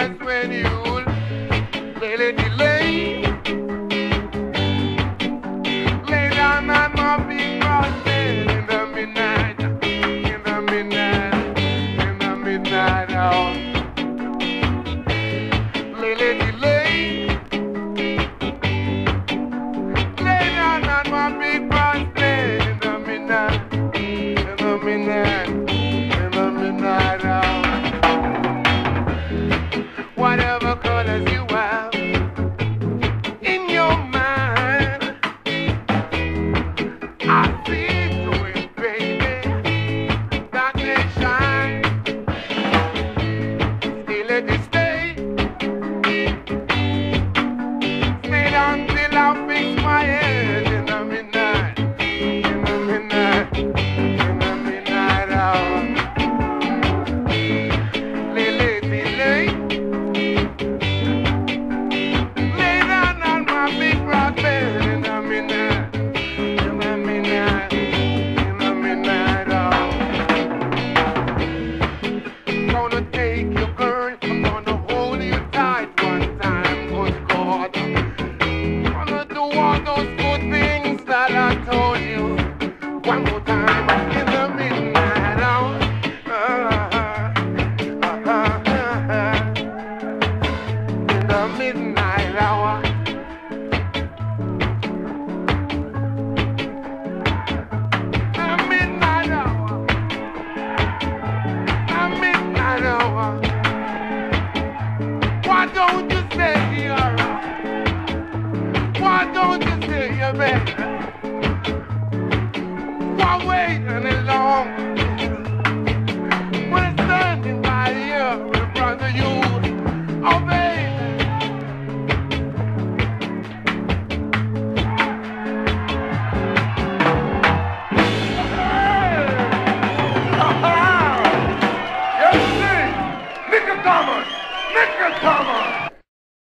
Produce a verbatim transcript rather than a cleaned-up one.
that's when you lay delay. Lay down on my big broad bed in the midnight, in the midnight, in the midnight hour. Lay, lay delay. Lay down on my big broad bed in the midnight, in the midnight, in the midnight hour. Whatever colors you have in your mind, I see to it, baby. Darkness shine, still let it stay. Stay until I fix my head in the midnight, in the midnight, in the midnight hour. Lay, lay, delay. Lay down on my big rock bed in the midnight, in the midnight, in the midnight hour. Gonna take you, girl, I'm gonna hold you tight one time, good God. Gonna do all those good things that I told you one more time in the midnight hour. Uh-huh, uh-huh, in the midnight hour. The midnight hour. The midnight hour. Why don't you stay here? Why don't you stay here, baby? Why wait any longer? When it's standing by you in front of you, oh baby. Yes, see, Nick Thomas, Nick Thomas.